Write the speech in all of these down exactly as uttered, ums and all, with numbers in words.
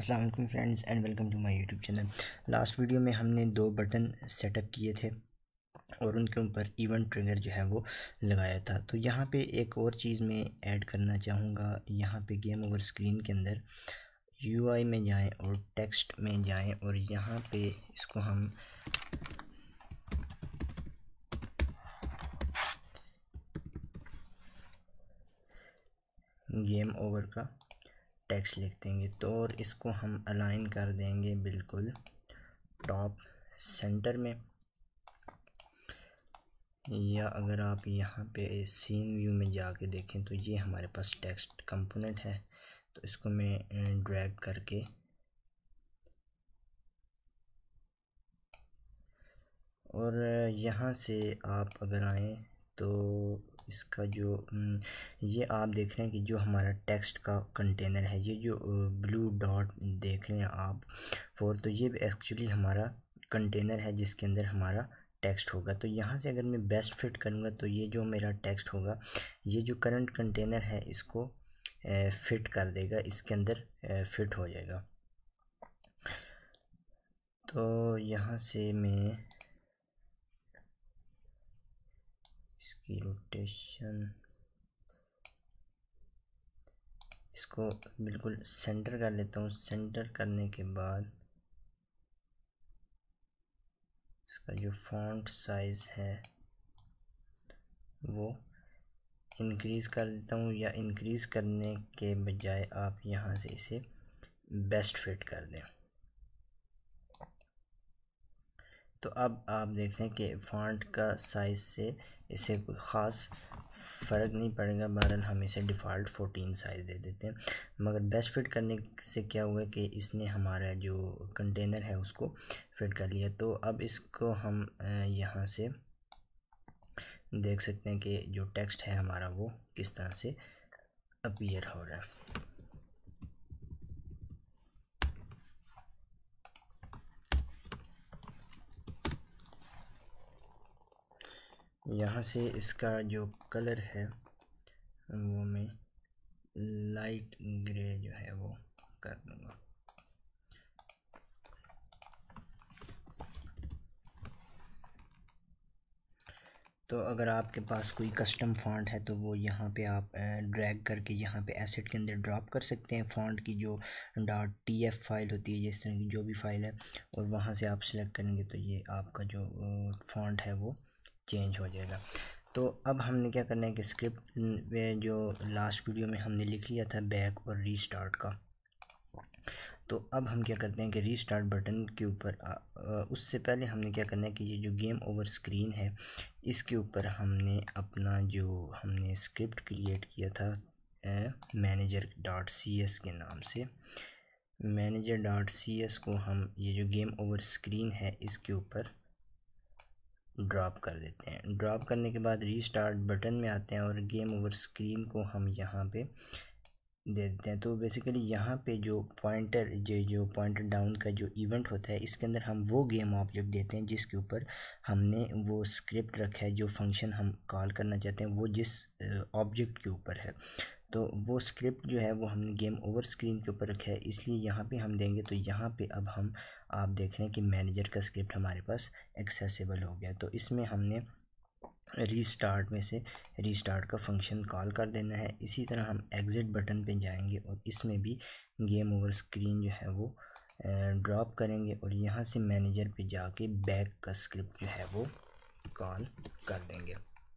अस्सलाम वालेकुम friends and welcome to my YouTube channel. Last video में हमने दो बटन सेटअप किए थे और उनके ऊपर इवेंट ट्रिगर जो है वो लगाया था। तो यहाँ पे एक और चीज़ मैं ऐड करना चाहूँगा। यहाँ पे गेम ओवर स्क्रीन के अंदर यूआई में जाएं और टेक्स्ट में जाएं और यहाँ पे इसको हम गेम ओवर का टेक्स्ट लिख देंगे। तो और इसको हम अलाइन कर देंगे बिल्कुल टॉप सेंटर में, या अगर आप यहाँ पे सीन व्यू में जाके देखें तो ये हमारे पास टेक्स्ट कंपोनेंट है। तो इसको मैं ड्रैग करके और यहाँ से आप अगर आएँ तो इसका जो ये आप देख रहे हैं कि जो हमारा टेक्स्ट का कंटेनर है, ये जो ब्लू डॉट देख रहे हैं आप फोर, तो ये एक्चुअली हमारा कंटेनर है जिसके अंदर हमारा टेक्स्ट होगा। तो यहाँ से अगर मैं बेस्ट फिट करूँगा तो ये जो मेरा टेक्स्ट होगा, ये जो करंट कंटेनर है इसको फिट कर देगा, इसके अंदर फिट हो जाएगा। तो यहाँ से मैं इसकी रोटेशन इसको बिल्कुल सेंटर कर लेता हूँ। सेंटर करने के बाद इसका जो फॉन्ट साइज़ है वो इंक्रीज़ कर देता हूँ, या इंक्रीज़ करने के बजाय आप यहाँ से इसे बेस्ट फिट कर दें। तो अब आप देख रहे हैं कि फॉन्ट का साइज़ से इसे कोई ख़ास फ़र्क नहीं पड़ेगा। बहरहाल हम इसे डिफ़ॉल्ट फोर्टीन साइज़ दे देते हैं, मगर बेस्ट फिट करने से क्या हुआ कि इसने हमारा जो कंटेनर है उसको फिट कर लिया। तो अब इसको हम यहाँ से देख सकते हैं कि जो टेक्स्ट है हमारा वो किस तरह से अपीयर हो रहा है। यहाँ से इसका जो कलर है वो मैं लाइट ग्रे जो है वो कर दूँगा। तो अगर आपके पास कोई कस्टम फ़ॉन्ट है तो वो यहाँ पे आप ड्रैग करके यहाँ पे एसेट के अंदर ड्रॉप कर सकते हैं। फ़ॉन्ट की जो डॉट टी एफ फाइल होती है, जिस तरह की जो भी फाइल है, और वहाँ से आप सिलेक्ट करेंगे तो ये आपका जो फ़ॉन्ट है वो चेंज हो जाएगा। तो अब हमने क्या करना है कि स्क्रिप्ट में जो लास्ट वीडियो में हमने लिख लिया था बैक और रीस्टार्ट का, तो अब हम क्या करते हैं कि रीस्टार्ट बटन के ऊपर उससे पहले हमने क्या करना है कि ये जो गेम ओवर स्क्रीन है इसके ऊपर हमने अपना जो हमने स्क्रिप्ट क्रिएट किया था मैनेजर डॉट सी एस के नाम से, मैनेजर डॉट सी एस को हम ये जो गेम ओवर स्क्रीन है इसके ऊपर ड्रॉप कर देते हैं। ड्रॉप करने के बाद रीस्टार्ट बटन में आते हैं और गेम ओवर स्क्रीन को हम यहाँ पे दे देते हैं। तो बेसिकली यहाँ पे जो पॉइंटर जो जो पॉइंटर डाउन का जो इवेंट होता है इसके अंदर हम वो गेम ऑब्जेक्ट देते हैं जिसके ऊपर हमने वो स्क्रिप्ट रखा है, जो फंक्शन हम कॉल करना चाहते हैं वो जिस ऑब्जेक्ट के ऊपर है। तो वो स्क्रिप्ट जो है वो हमने गेम ओवर स्क्रीन के ऊपर रखा है, इसलिए यहाँ पे हम देंगे। तो यहाँ पे अब हम आप देख रहे हैं कि मैनेजर का स्क्रिप्ट हमारे पास एक्सेसिबल हो गया। तो इसमें हमने रीस्टार्ट में से रीस्टार्ट का फंक्शन कॉल कर देना है। इसी तरह हम एग्ज़िट बटन पे जाएंगे और इसमें भी गेम ओवर स्क्रीन जो है वो ड्रॉप करेंगे और यहाँ से मैनेजर पे जाके बैक का स्क्रिप्ट जो है वो कॉल कर देंगे।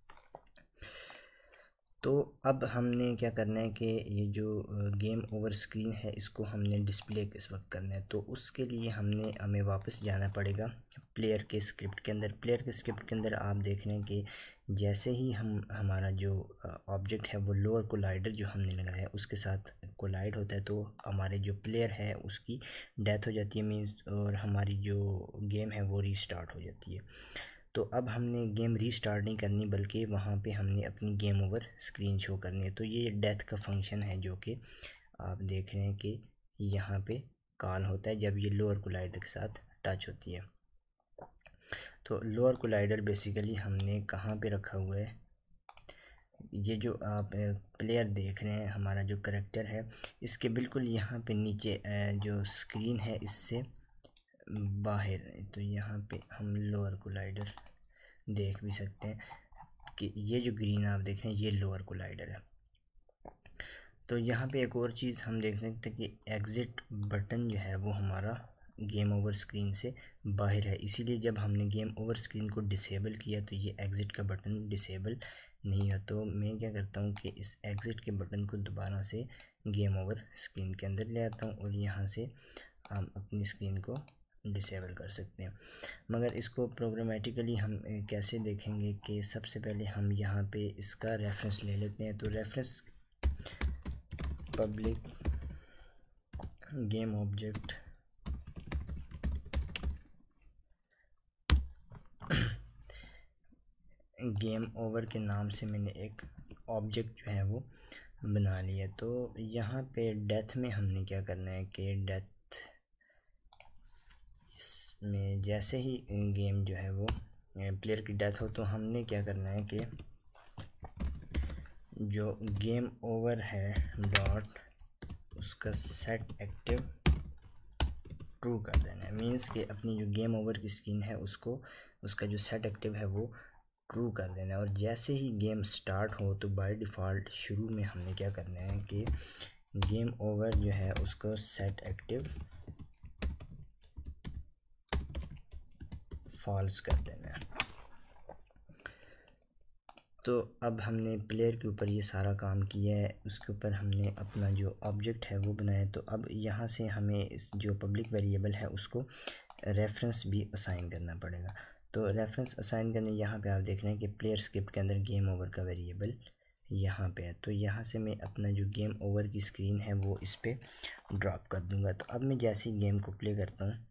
तो अब हमने क्या करना है कि ये जो गेम ओवर स्क्रीन है इसको हमने डिस्प्ले किस वक्त करना है। तो उसके लिए हमने हमें वापस जाना पड़ेगा प्लेयर के स्क्रिप्ट के अंदर। प्लेयर के स्क्रिप्ट के अंदर आप देख रहे हैं कि जैसे ही हम हमारा जो ऑब्जेक्ट है वो लोअर कोलाइडर जो हमने लगाया है उसके साथ कोलाइड होता है, तो हमारे जो प्लेयर है उसकी डेथ हो जाती है मीन्स, और हमारी जो गेम है वो रीस्टार्ट हो जाती है। तो अब हमने गेम रीस्टार्ट नहीं करनी बल्कि वहाँ पे हमने अपनी गेम ओवर स्क्रीन शो करनी है। तो ये डेथ का फंक्शन है जो कि आप देख रहे हैं कि यहाँ पे कॉल होता है जब ये लोअर कोलाइडर के साथ टच होती है। तो लोअर कोलाइडर बेसिकली हमने कहाँ पे रखा हुआ है, ये जो आप प्लेयर देख रहे हैं, हमारा जो करेक्टर है, इसके बिल्कुल यहाँ पे नीचे जो स्क्रीन है इससे बाहर, तो यहाँ पे हम लोअर कोलाइडर देख भी सकते हैं कि ये जो ग्रीन आप देख रहे हैं ये लोअर कोलाइडर है। तो यहाँ पे एक और चीज़ हम देख सकते हैं कि एग्ज़िट बटन जो है वो हमारा गेम ओवर स्क्रीन से बाहर है, इसीलिए जब हमने गेम ओवर स्क्रीन को डिसेबल किया तो ये एग्ज़िट का बटन डिसेबल नहीं है। तो मैं क्या करता हूँ कि इस एग्ज़िट के बटन को दोबारा से गेम ओवर स्क्रीन के अंदर ले आता हूँ और यहाँ से हम अपनी स्क्रीन को डिसेबल कर सकते हैं। मगर इसको प्रोग्रामेटिकली हम कैसे देखेंगे कि सबसे पहले हम यहाँ पे इसका रेफरेंस ले लेते हैं। तो reference public game object game over के नाम से मैंने एक ऑब्जेक्ट जो है वो बना लिया। तो यहाँ पे डेथ में हमने क्या करना है कि डेथ में जैसे ही गेम जो है वो प्लेयर की डेथ हो तो हमने क्या करना है कि जो गेम ओवर है डॉट उसका सेट एक्टिव ट्रू कर देना है। मींस कि अपनी जो गेम ओवर की स्क्रीन है उसको उसका जो सेट एक्टिव है वो ट्रू कर देना है। और जैसे ही गेम स्टार्ट हो तो बाय डिफ़ॉल्ट शुरू में हमने क्या करना है कि गेम ओवर जो है उसको सेट एक्टिव फॉल्स कर देना है। तो अब हमने प्लेयर के ऊपर ये सारा काम किया है, उसके ऊपर हमने अपना जो ऑब्जेक्ट है वो बनाया। तो अब यहाँ से हमें इस जो पब्लिक वेरिएबल है उसको रेफरेंस भी असाइन करना पड़ेगा। तो रेफरेंस असाइन करने यहाँ पे आप देख रहे हैं कि प्लेयर स्क्रिप्ट के अंदर गेम ओवर का वेरिएबल यहाँ पे है। तो यहाँ से मैं अपना जो गेम ओवर की स्क्रीन है वो इस पर ड्रॉप कर दूँगा। तो अब मैं जैसे ही गेम को प्ले करता हूँ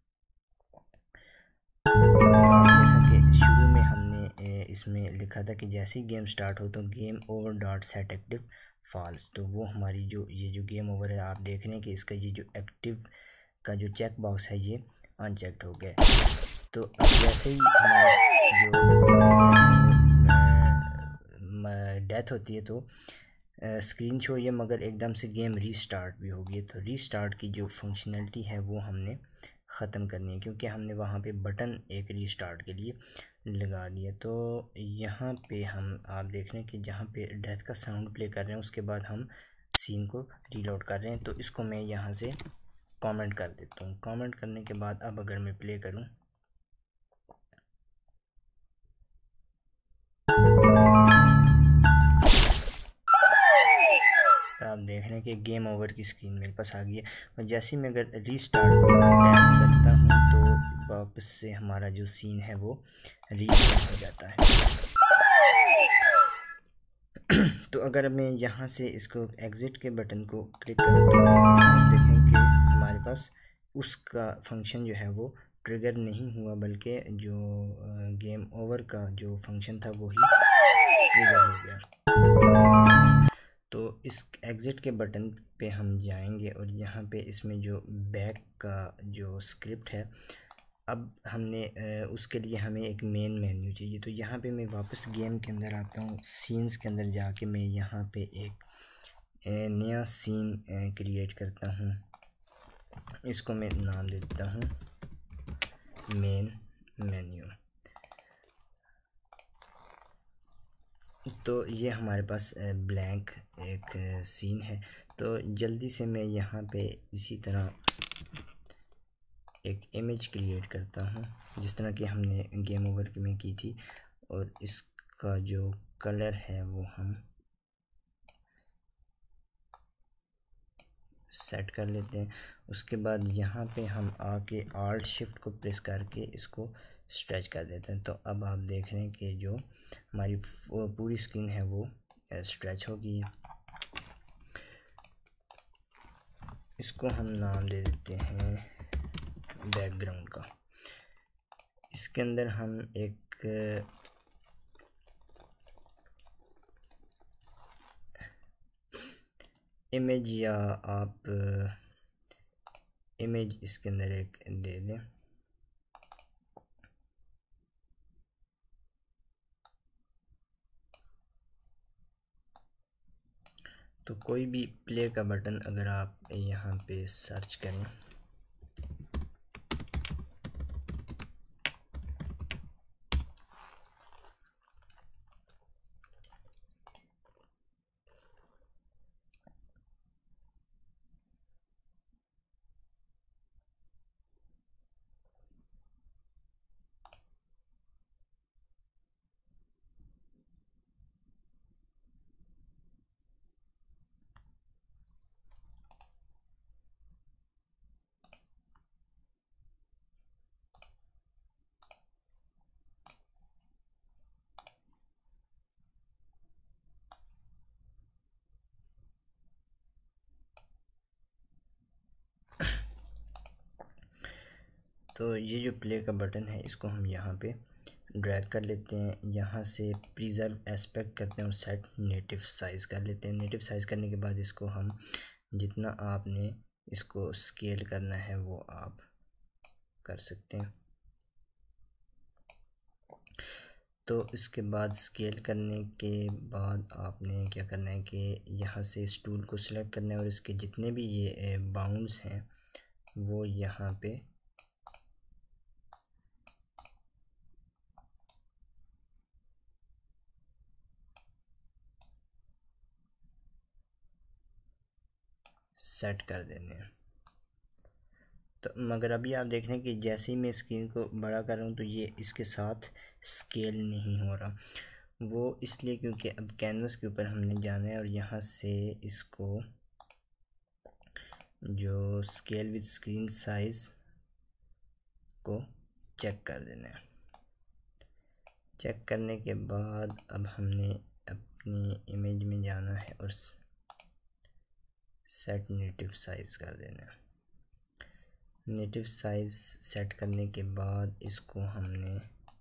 तो आप देखा कि शुरू में हमने इसमें लिखा था कि जैसे ही गेम स्टार्ट हो तो game over dot set active false. तो वो हमारी जो ये जो गेम ओवर है आप देख रहे हैं कि इसका ये जो एक्टिव का जो चेक बॉक्स है ये अनचेक्ड हो गया। तो अब जैसे ही हमारा जो डेथ होती है तो स्क्रीन शो ये मगर एकदम से गेम रीस्टार्ट भी हो गई। तो रीस्टार्ट की जो फंक्शनलिटी है वो हमने ख़त्म करनी है क्योंकि हमने वहाँ पे बटन एक रीस्टार्ट के लिए लगा दिया। तो यहाँ पे हम आप देख रहे हैं कि जहाँ पे डेथ का साउंड प्ले कर रहे हैं उसके बाद हम सीन को रीलोड कर रहे हैं। तो इसको मैं यहाँ से कमेंट कर देता हूँ। कमेंट करने के बाद अब अगर मैं प्ले करूँ तो आप देख रहे हैं कि गेम ओवर की स्क्रीन मेरे पास आ गई है। और जैसे ही मैं अगर रीस्टार्ट टैप करता हूँ तो वापस से हमारा जो सीन है वो रीलोड हो जाता है। तो अगर मैं यहाँ से इसको एग्ज़िट के बटन को क्लिक करूँ तो आप देखें कि हमारे पास उसका फंक्शन जो है वो ट्रिगर नहीं हुआ बल्कि जो गेम ओवर का जो फंक्शन था वो ही ट्रिगर हो गया। तो इस एग्ज़िट के बटन पे हम जाएंगे और यहाँ पे इसमें जो बैक का जो स्क्रिप्ट है अब हमने उसके लिए हमें एक मेन मेन्यू चाहिए। तो यहाँ पे मैं वापस गेम के अंदर आता हूँ, सीन्स के अंदर जाके मैं यहाँ पे एक नया सीन क्रिएट करता हूँ। इसको मैं नाम दे देता हूँ मेन मेन्यू। तो ये हमारे पास ब्लैंक एक सीन है। तो जल्दी से मैं यहाँ पे इसी तरह एक इमेज क्रिएट करता हूँ जिस तरह कि हमने गेम ओवर में की थी और इसका जो कलर है वो हम सेट कर लेते हैं। उसके बाद यहाँ पे हम आके आल्ट शिफ्ट को प्रेस करके इसको स्ट्रेच कर देते हैं। तो अब आप देख रहे हैं कि जो हमारी पूरी स्क्रीन है वो स्ट्रेच हो गई है। इसको हम नाम दे देते हैं बैकग्राउंड का। इसके अंदर हम एक इमेज या आप इमेज इसके अंदर एक दे दें। तो कोई भी प्ले का बटन अगर आप यहाँ पे सर्च करें तो ये जो प्ले का बटन है इसको हम यहाँ पे ड्रैग कर लेते हैं, यहाँ से प्रिजर्व एस्पेक्ट करते हैं और सेट नेटिव साइज़ कर लेते हैं। नेटिव साइज़ करने के बाद इसको हम जितना आपने इसको स्केल करना है वो आप कर सकते हैं। तो इसके बाद स्केल करने के बाद आपने क्या करना है कि यहाँ से इस टूल को सिलेक्ट करना है और इसके जितने भी ये बाउंड्स हैं वो यहाँ पे सेट कर देने हैं। तो मगर अभी आप देख रहे हैं कि जैसे ही मैं स्क्रीन को बड़ा कर रहा हूँ तो ये इसके साथ स्केल नहीं हो रहा। वो इसलिए क्योंकि अब कैनवस के ऊपर हमने जाना है और यहाँ से इसको जो स्केल विद स्क्रीन साइज़ को चेक कर देना है। चेक करने के बाद अब हमने अपनी इमेज में जाना है और सेट नेटिव साइज़ कर देना है। नेटिव साइज़ सेट करने के बाद इसको हमने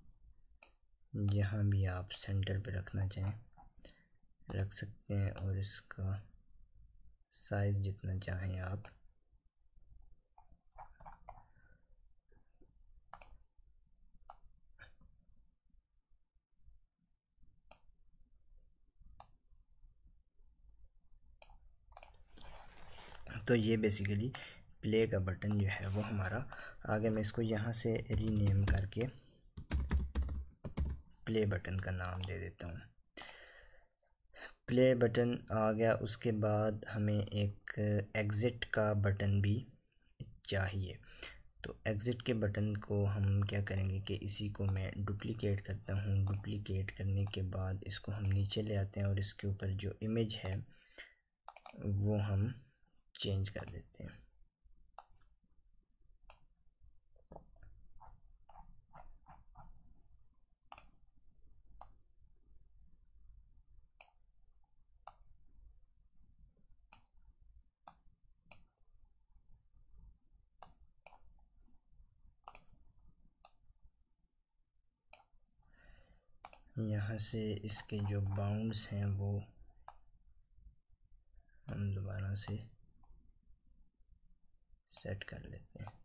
जहाँ भी आप सेंटर पे रखना चाहें रख सकते हैं और इसका साइज़ जितना चाहें आप तो ये बेसिकली प्ले का बटन जो है वो हमारा आगे। मैं इसको यहाँ से रीनेम करके प्ले बटन का नाम दे देता हूँ। प्ले बटन आ गया। उसके बाद हमें एक एग्ज़िट का बटन भी चाहिए। तो एग्ज़िट के बटन को हम क्या करेंगे कि इसी को मैं डुप्लिकेट करता हूँ। डुप्लिकेट करने के बाद इसको हम नीचे ले आते हैं और इसके ऊपर जो इमेज है वो हम चेंज कर देते हैं। यहाँ से इसके जो बाउंड्स हैं वो हम दोबारा से सेट कर लेते हैं।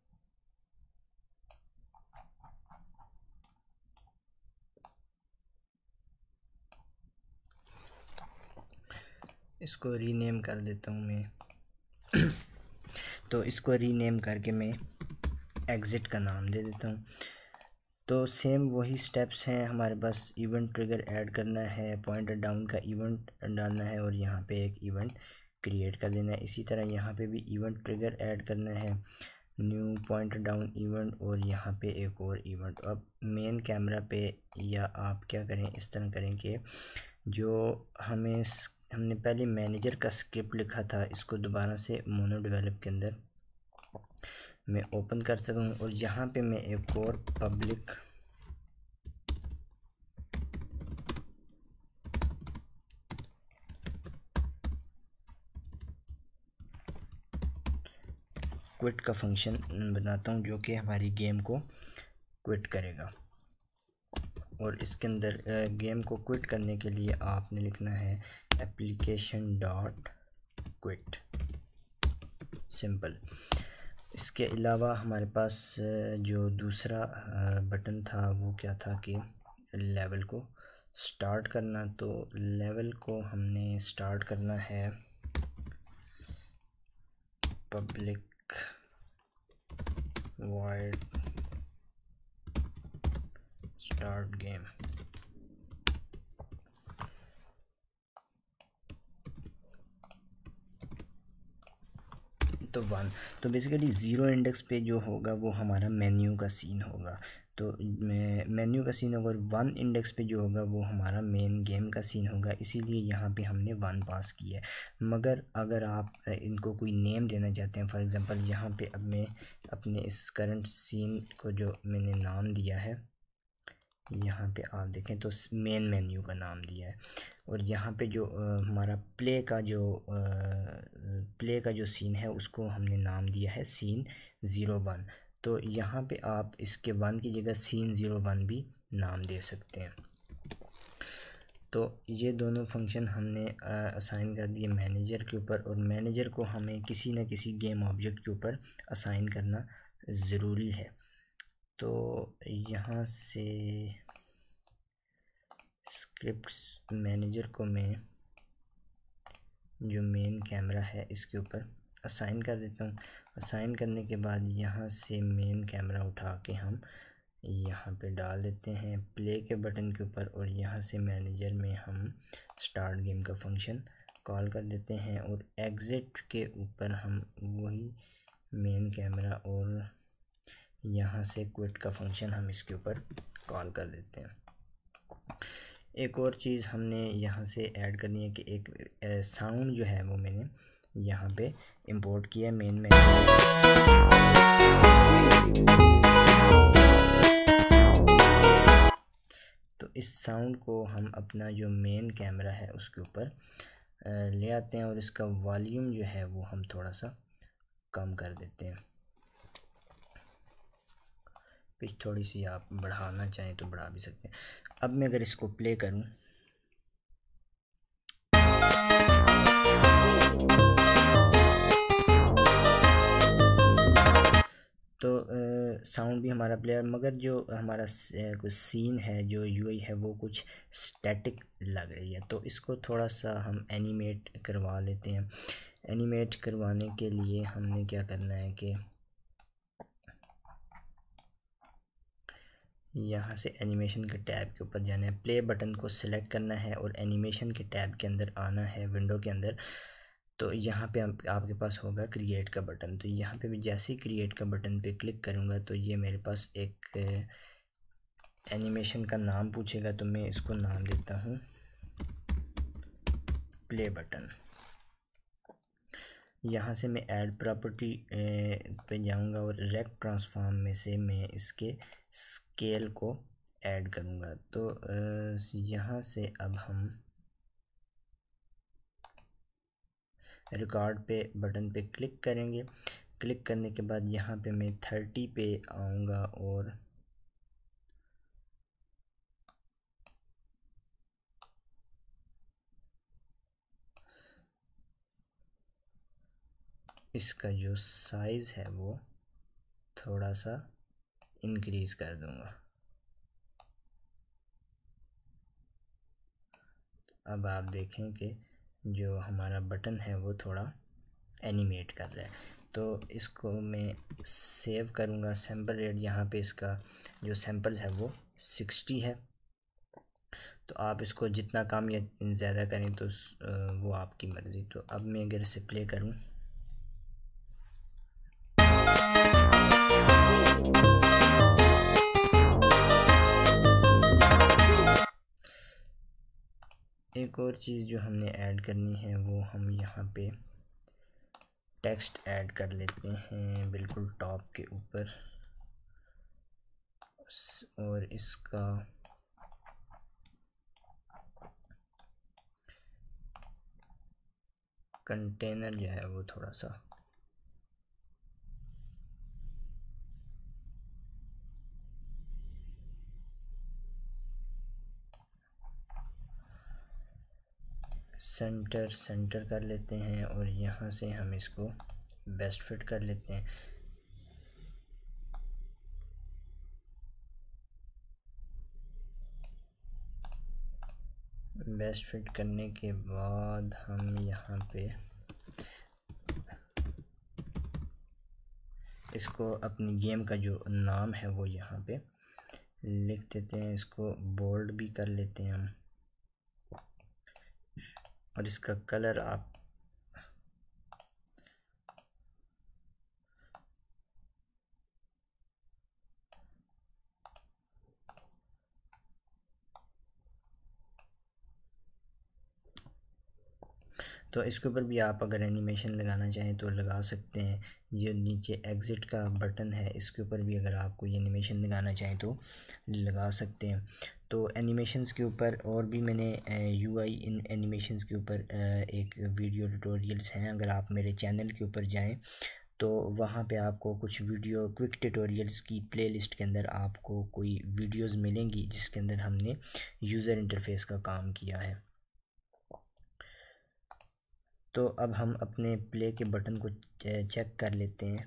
इसको रीनेम कर देता हूँ मैं तो इसको रीनेम करके मैं एग्ज़िट का नाम दे देता हूँ। तो सेम वही स्टेप्स हैं हमारे पास। इवेंट ट्रिगर ऐड करना है, पॉइंटर डाउन का इवेंट डालना है और यहाँ पे एक इवेंट क्रिएट कर देना है। इसी तरह यहाँ पे भी इवेंट ट्रिगर ऐड करना है, न्यू पॉइंटर डाउन इवेंट और यहाँ पे एक और इवेंट। अब मेन कैमरा पे या आप क्या करें, इस तरह करें कि जो हमें हमने पहले मैनेजर का स्क्रिप्ट लिखा था इसको दोबारा से मोनो डेवलप के अंदर मैं ओपन कर सकूँ और यहाँ पे मैं एक और पब्लिक क्विट का फंक्शन बनाता हूँ जो कि हमारी गेम को क्विट करेगा। और इसके अंदर गेम को क्विट करने के लिए आपने लिखना है एप्लीकेशन डॉट क्विट, सिंपल। इसके अलावा हमारे पास जो दूसरा बटन था वो क्या था कि लेवल को स्टार्ट करना। तो लेवल को हमने स्टार्ट करना है पब्लिक void start game। तो वन, तो बेसिकली ज़ीरो इंडेक्स पे जो होगा वो हमारा मेन्यू का सीन होगा। तो मेन्यू का सीन होगा, और वन इंडेक्स पे जो होगा वो हमारा मेन गेम का सीन होगा, इसीलिए यहाँ पे हमने वन पास किया है। मगर अगर आप इनको कोई नेम देना चाहते हैं, फॉर एग्जांपल यहाँ पे अब मैं अपने इस करंट सीन को जो मैंने नाम दिया है, यहाँ पे आप देखें तो मेन मेन्यू का नाम दिया है, और यहाँ पे जो आ, हमारा प्ले का जो आ, प्ले का जो सीन है उसको हमने नाम दिया है सीन ज़ीरो वन। तो यहाँ पे आप इसके वन की जगह सीन ज़ीरो वन भी नाम दे सकते हैं। तो ये दोनों फंक्शन हमने असाइन कर दिए मैनेजर के ऊपर, और मैनेजर को हमें किसी न किसी गेम ऑब्जेक्ट के ऊपर असाइन करना ज़रूरी है। तो यहाँ से स्क्रिप्ट्स मैनेजर को मैं जो मेन कैमरा है इसके ऊपर असाइन कर देता हूँ। असाइन करने के बाद यहाँ से मेन कैमरा उठा के हम यहाँ पे डाल देते हैं प्ले के बटन के ऊपर, और यहाँ से मैनेजर में हम स्टार्ट गेम का फंक्शन कॉल कर देते हैं, और एग्ज़िट के ऊपर हम वही मेन कैमरा और यहाँ से क्विट का फंक्शन हम इसके ऊपर कॉल कर देते हैं। एक और चीज़ हमने यहाँ से ऐड करनी है कि एक साउंड जो है वो मैंने यहाँ पे इंपोर्ट किया है मेन में। तो इस साउंड को हम अपना जो मेन कैमरा है उसके ऊपर ले आते हैं, और इसका वॉल्यूम जो है वो हम थोड़ा सा कम कर देते हैं। पिच थोड़ी सी आप बढ़ाना चाहें तो बढ़ा भी सकते हैं। अब मैं अगर इसको प्ले करूं तो साउंड भी हमारा प्लेयर, मगर जो हमारा कुछ सीन है जो यूआई है वो कुछ स्टैटिक लग रही है। तो इसको थोड़ा सा हम एनिमेट करवा लेते हैं। एनिमेट करवाने के लिए हमने क्या करना है कि यहाँ से एनिमेशन के टैब के ऊपर जाना है, प्ले बटन को सिलेक्ट करना है और एनिमेशन के टैब के अंदर आना है विंडो के अंदर। तो यहाँ पे आप, आपके पास होगा क्रिएट का बटन। तो यहाँ पे भी जैसे ही क्रिएट का बटन पे क्लिक करूँगा तो ये मेरे पास एक एनिमेशन का नाम पूछेगा, तो मैं इसको नाम देता हूँ प्ले बटन। यहाँ से मैं ऐड प्रॉपर्टी पे जाऊँगा और रेक्ट ट्रांसफॉर्म में से मैं इसके स्केल को ऐड करूँगा। तो यहाँ से अब हम रिकॉर्ड पे बटन पे क्लिक करेंगे। क्लिक करने के बाद यहाँ पे मैं थर्टी पे आऊँगा और इसका जो साइज़ है वो थोड़ा सा इंक्रीज़ कर दूँगा। अब आप देखें कि जो हमारा बटन है वो थोड़ा एनिमेट कर रहा है। तो इसको मैं सेव करूँगा। सैम्पल रेट यहाँ पे इसका जो सैम्पल्स है वो सिक्सटी है। तो आप इसको जितना कम या ज़्यादा करें तो वो आपकी मर्ज़ी। तो अब मैं अगर इसे प्ले करूँ एक और चीज़ जो हमने ऐड करनी है वो हम यहाँ पे टेक्स्ट ऐड कर लेते हैं बिल्कुल टॉप के ऊपर, और इसका कंटेनर जो है वो थोड़ा सा सेंटर सेंटर कर लेते हैं, और यहाँ से हम इसको बेस्ट फिट कर लेते हैं। बेस्ट फिट करने के बाद हम यहाँ पे इसको अपनी गेम का जो नाम है वो यहाँ पे लिख देते हैं, इसको बोल्ड भी कर लेते हैं हम, और इसका कलर आप तो इसके ऊपर भी आप अगर एनिमेशन लगाना चाहें तो लगा सकते हैं। ये नीचे एग्ज़िट का बटन है, इसके ऊपर भी अगर आप कोई एनिमेशन लगाना चाहें तो लगा सकते हैं। तो एनिमेशंस के ऊपर और भी मैंने यूआई इन एनिमेशंस के ऊपर एक वीडियो ट्यूटोरियल्स हैं, अगर आप मेरे चैनल के ऊपर जाएं तो वहाँ पे आपको कुछ वीडियो क्विक ट्यूटोरियल्स की प्लेलिस्ट के अंदर आपको कोई वीडियोस मिलेंगी जिसके अंदर हमने यूज़र इंटरफेस का काम किया है। तो अब हम अपने प्ले के बटन को चेक कर लेते हैं।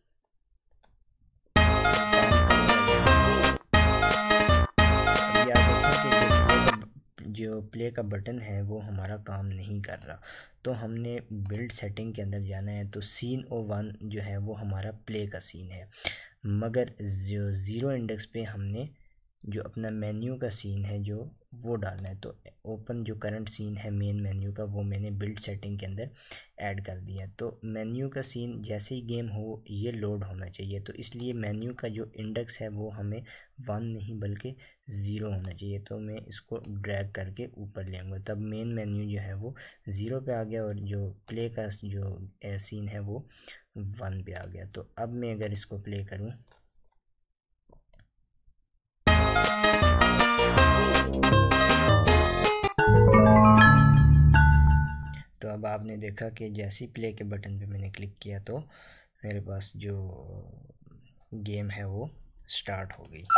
अभी आप देखें कि जो प्ले का बटन है वो हमारा काम नहीं कर रहा, तो हमने बिल्ड सेटिंग के अंदर जाना है। तो सीन ओ वन जो है वो हमारा प्ले का सीन है, मगर जो ज़ीरो इंडेक्स पे हमने जो अपना मेन्यू का सीन है जो वो डालना है। तो ओपन जो करंट सीन है मेन मेन्यू का वो मैंने बिल्ड सेटिंग के अंदर ऐड कर दिया। तो मेन्यू का सीन जैसे ही गेम हो ये लोड होना चाहिए, तो इसलिए मेन्यू का जो इंडेक्स है वो हमें वन नहीं बल्कि ज़ीरो होना चाहिए। तो मैं इसको ड्रैग करके ऊपर ले आऊँगा, तब मेन मेन्यू जो है वो ज़ीरो पे आ गया और जो प्ले का जो सीन है वो वन पे आ गया। तो अब मैं अगर इसको प्ले करूँ तो अब आपने देखा कि जैसे ही प्ले के बटन पे मैंने क्लिक किया तो मेरे पास जो गेम है वो स्टार्ट हो गई।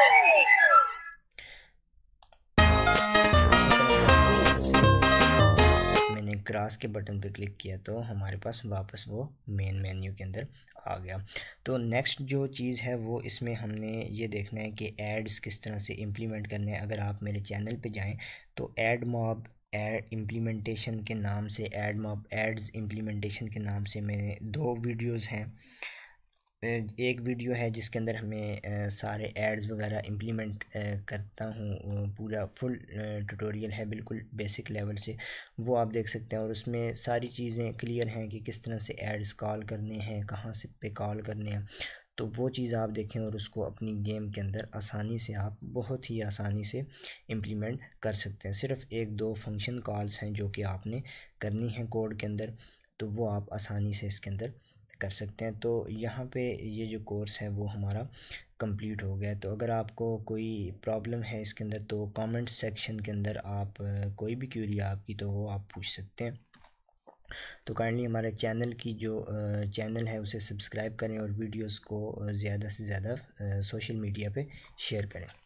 मैंने क्रॉस के बटन पे क्लिक किया तो हमारे पास वापस वो मेन मेन्यू के अंदर आ गया। तो नेक्स्ट जो चीज़ है वो इसमें हमने ये देखना है कि एड्स किस तरह से इम्प्लीमेंट करने हैं। अगर आप मेरे चैनल पे जाएं तो एड मॉब एड इम्प्लीमेंटेशन के नाम से एड मॉब एड्स इम्प्लीमेंटेशन के नाम से मैंने दो वीडियोस हैं। एक वीडियो है जिसके अंदर हमें आ, सारे एड्स वगैरह इम्प्लीमेंट करता हूँ, पूरा फुल ट्यूटोरियल है बिल्कुल बेसिक लेवल से, वो आप देख सकते हैं। और उसमें सारी चीज़ें क्लियर हैं कि किस तरह से एड्स कॉल करने हैं, कहाँ से पे कॉल करने हैं। तो वो चीज़ आप देखें और उसको अपनी गेम के अंदर आसानी से आप बहुत ही आसानी से इम्प्लीमेंट कर सकते हैं। सिर्फ एक दो फंक्शन कॉल्स हैं जो कि आपने करनी है कोड के अंदर, तो वो आप आसानी से इसके अंदर कर सकते हैं। तो यहाँ पे ये जो कोर्स है वो हमारा कंप्लीट हो गया। तो अगर आपको कोई प्रॉब्लम है इसके अंदर तो कमेंट सेक्शन के अंदर आप कोई भी क्वेरी आपकी तो वो आप पूछ सकते हैं। तो काइंडली हमारे चैनल की जो चैनल है उसे सब्सक्राइब करें और वीडियोस को ज़्यादा से ज़्यादा सोशल मीडिया पे शेयर करें।